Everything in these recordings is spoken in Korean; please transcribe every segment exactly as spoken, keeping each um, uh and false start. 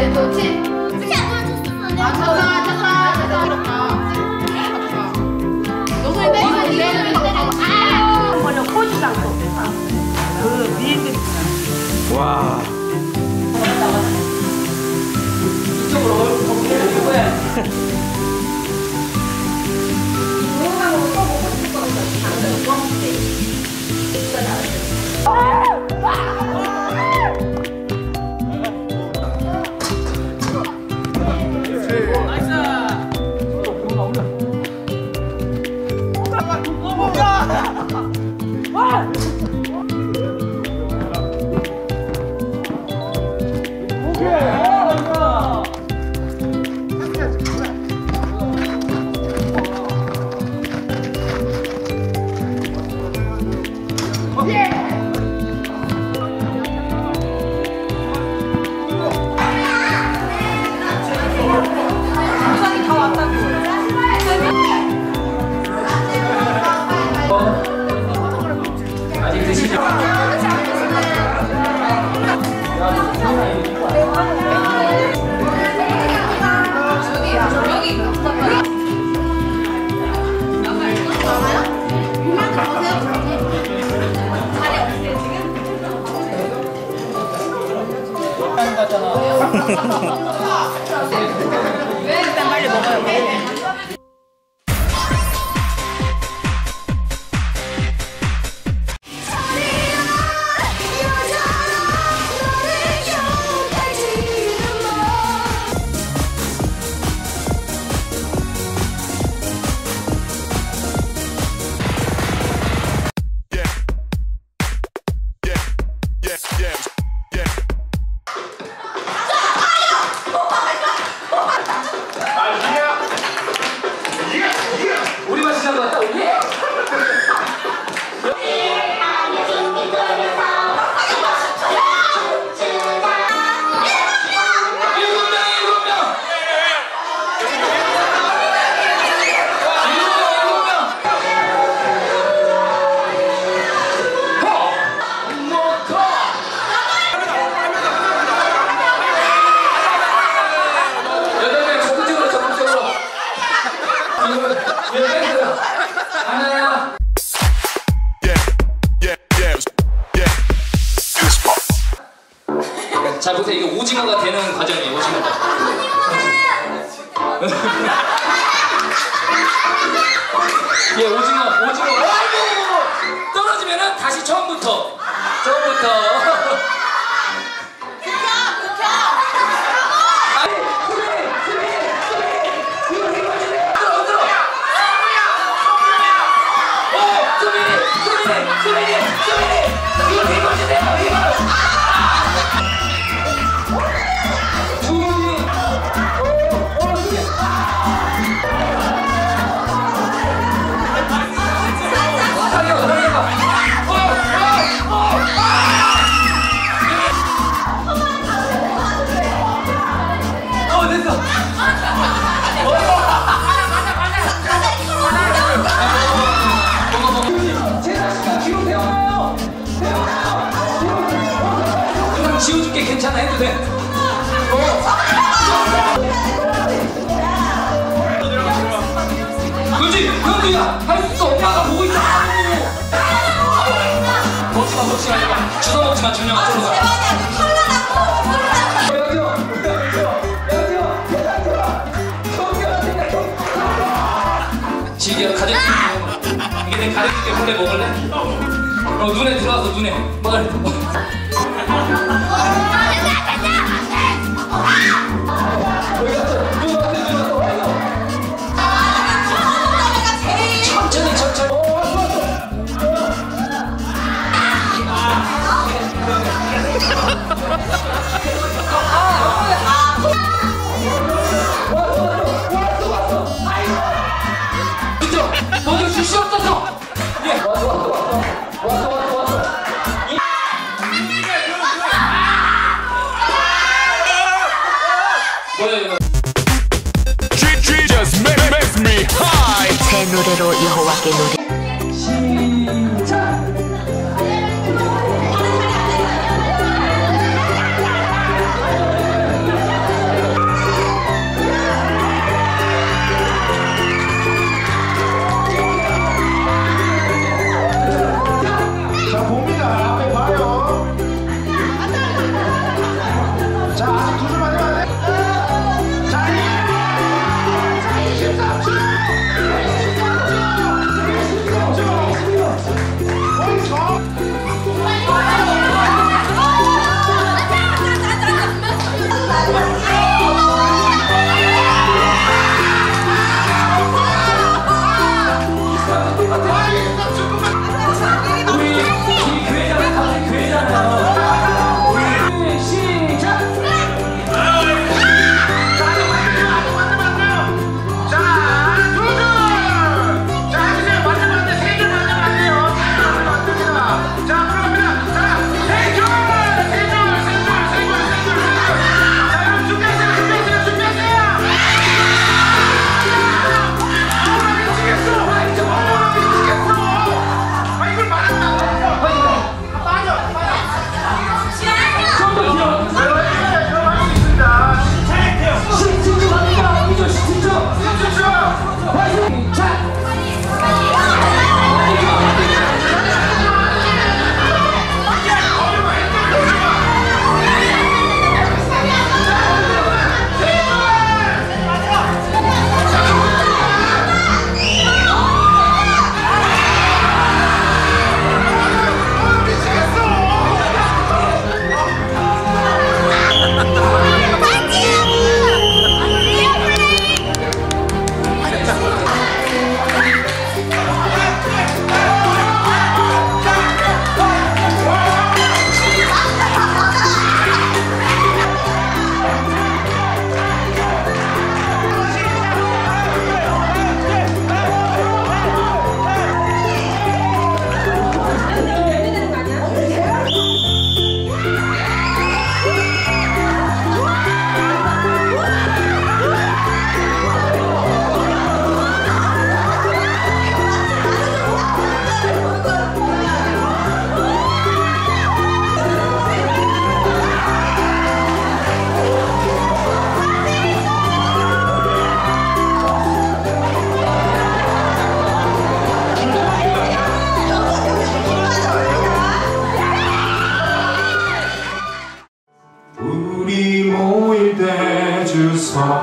네, 좋지. 그게 안 보여줬어. 아, 찾아, 찾아, 찾아. 노선이 때리고 내는 아, 번역 포즈도 않고 그 미인들이 와. 이쪽으로 얼굴 보고 이거야. 동영상으로 또 보고 싶을 것 같아. 당근 뻥. 아직 드시죠? 일단 빨리 먹어요. 자 보세요. 이게 오징어가 되는 과정이에요. 오징어가. 예, 오징어, 오징어. 아이고! 떨어지면은 다시 처음부터. 처음부터. 지워줄게. 괜찮아. 해도 돼. 그렇지. 형들야 할 수 있어. 엄마가 보고 있어. 먹지마 먹지마. 주워 먹지마. 준영아 저로 가. 지기야 가져. 이게 내 가려줄게. 몰래 먹을래? 어 눈에 들어와서 눈에 먹을래. 천천히 천천히. 그죠? 먼저 주시 없어서. 예. 왔어 왔어 왔어 왔어 왔어 왔어. 뭐야 이거? 제 노래로 여호와께 노래. 시작.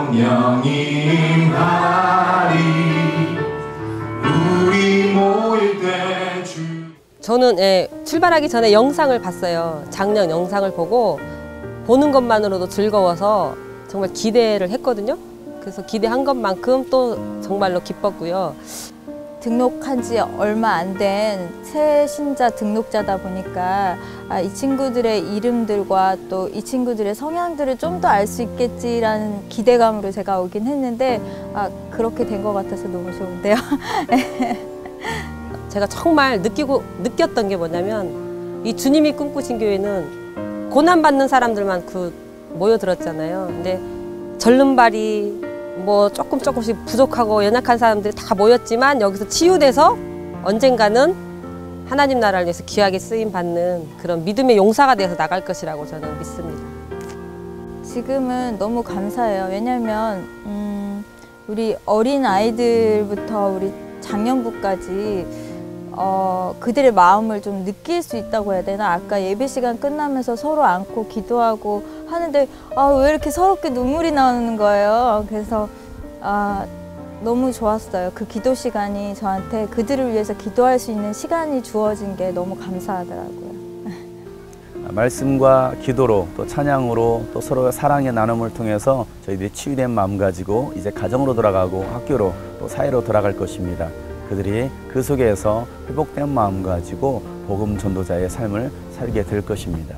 성령님 하리 우리 모일 때 주. 저는 예, 출발하기 전에 영상을 봤어요. 작년 영상을 보고 보는 것만으로도 즐거워서 정말 기대를 했거든요. 그래서 기대한 것만큼 또 정말로 기뻤고요. 등록한 지 얼마 안 된 새 신자 등록자다 보니까 아, 이 친구들의 이름들과 또 이 친구들의 성향들을 좀 더 알 수 있겠지라는 기대감으로 제가 오긴 했는데 아, 그렇게 된 것 같아서 너무 좋은데요. 제가 정말 느끼고 느꼈던 게 뭐냐면 이 주님이 꿈꾸신 교회는 고난받는 사람들만 그 모여들었잖아요. 근데 절름발이 뭐 조금 조금씩 부족하고 연약한 사람들이 다 모였지만 여기서 치유돼서 언젠가는 하나님 나라를 위해서 귀하게 쓰임 받는 그런 믿음의 용사가 되어서 나갈 것이라고 저는 믿습니다. 지금은 너무 감사해요. 왜냐하면 음, 우리 어린 아이들부터 우리 장년부까지 어, 그들의 마음을 좀 느낄 수 있다고 해야 되나? 아까 예배 시간 끝나면서 서로 안고 기도하고 하는데 아, 왜 이렇게 서럽게 눈물이 나오는 거예요. 그래서 아, 너무 좋았어요. 그 기도 시간이 저한테 그들을 위해서 기도할 수 있는 시간이 주어진 게 너무 감사하더라고요. 말씀과 기도로 또 찬양으로 또 서로의 사랑의 나눔을 통해서 저희들이 치유된 마음 가지고 이제 가정으로 돌아가고 학교로 또 사회로 돌아갈 것입니다. 그들이 그 속에서 회복된 마음 가지고 복음 전도자의 삶을 살게 될 것입니다.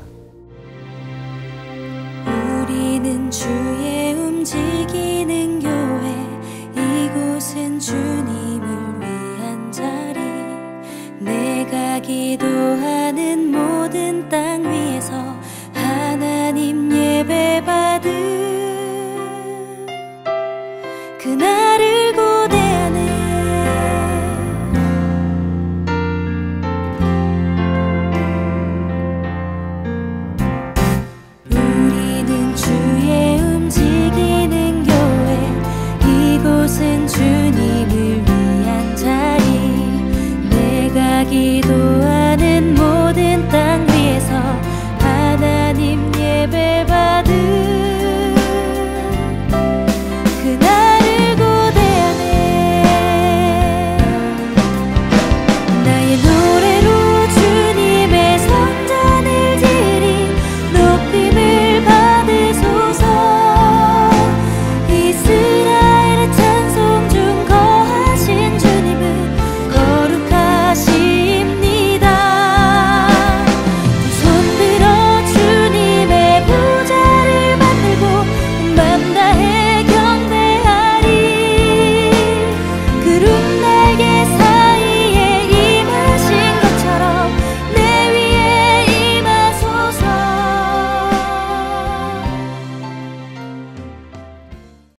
우리는 주의 움직이는 교회, 이곳은 주님을 위한 자리. 내가 기도하는 모든 땅 위에서 하나님 예배 받은 그날을 고대하는 주님을 위한 자리. 내가 기도